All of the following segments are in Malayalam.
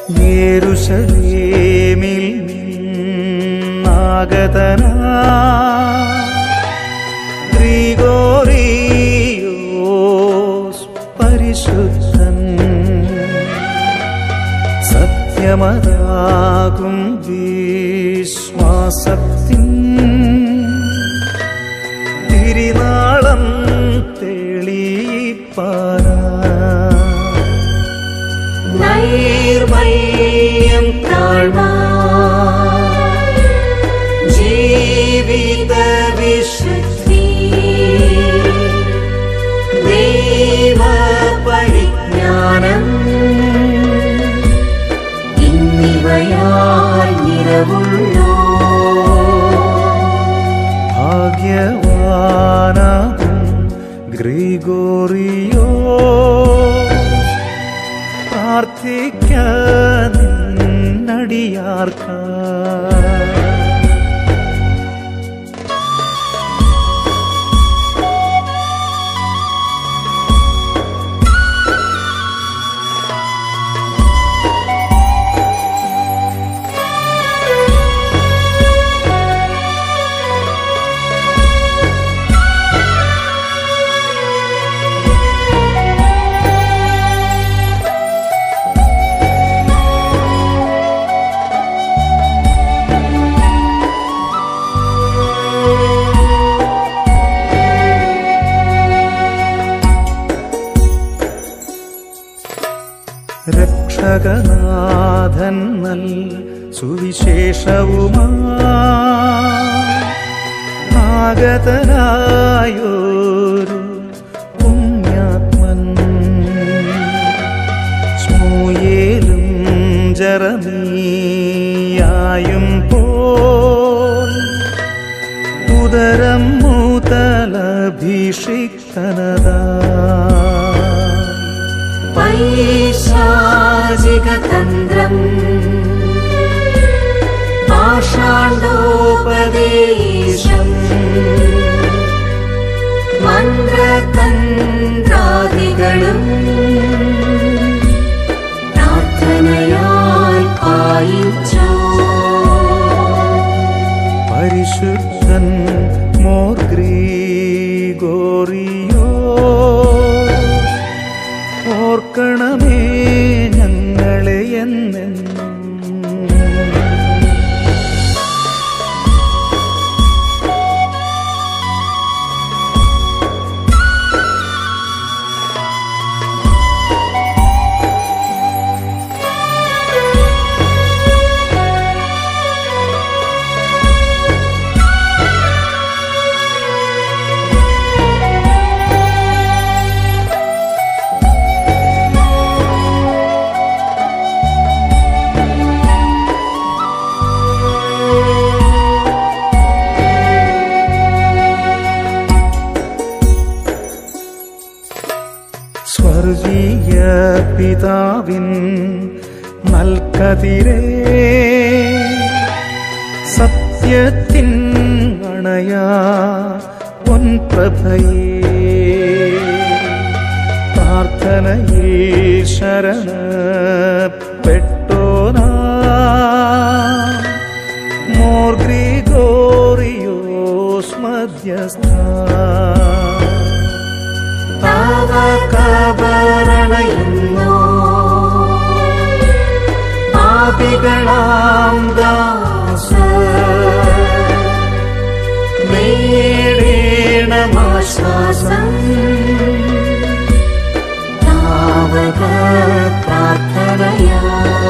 യെരൂശലേമിൽ നിന്നാഗതനായ ഗ്രിഗോറിയോസ് പരിശുദ്ധൻ സത്യമതാകും വിശ്വാസത്തിൻ തിരുനാളം തെളിയിപ്പാനായി നൈർമല്യം താഴ്വാൻ ജീവിത വിശുദ്ധി ദൈവപരിജ്ഞാനം എന്നിവയാൽ നിറവുള്ളോ ഭാഗ്യവാനാകും ഗ്രിഗോറിയോ പ്രാർത്ഥിക്ക നിന്നടിയാർക്ക രക്ഷകനാഥൻ നൽ സുവിശേഷവുമാഗതനായൊരു പുണ്യാത്മൻ സ്മൂയേലും ജെറമീയായും പോൽ ഉദരം മുതലഭിഷിക്തനതാ പൈശാചികതന്ത്രം പാഷാണ്ഡോപദേശം മന്ത്രതന്ത്രാദികളും പ്രാർത്ഥനയാൽ പായിച്ചോ പരിശുദ്ധൻ മോർ ഗ്രിഗോറിയോ ഓർക്കണമേ ഞങ്ങളെ എന്നെന്നും. സ്വർഗീയ പിതാവിൻ നൽകതിരേ സത്യത്തിൻ അണയാ പൊൻപ്രഭയേ പ്രാർത്ഥനയിൽ ശരണപ്പെട്ടോനാ മോർ ഗ്രിഗോറിയോസ് മധ്യസ്ഥ കബരണയുന്നോ പാപികളാം ദാസ നേടേണമാശ്വാസം താവക പ്രാർത്ഥനയാ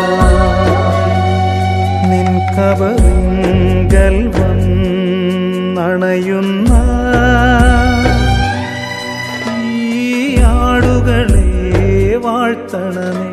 നിൻ കബറിങ്കൽ വന്നണയുന്ന ഈ ആടുകളെ വാഴ്ത്തണമേ.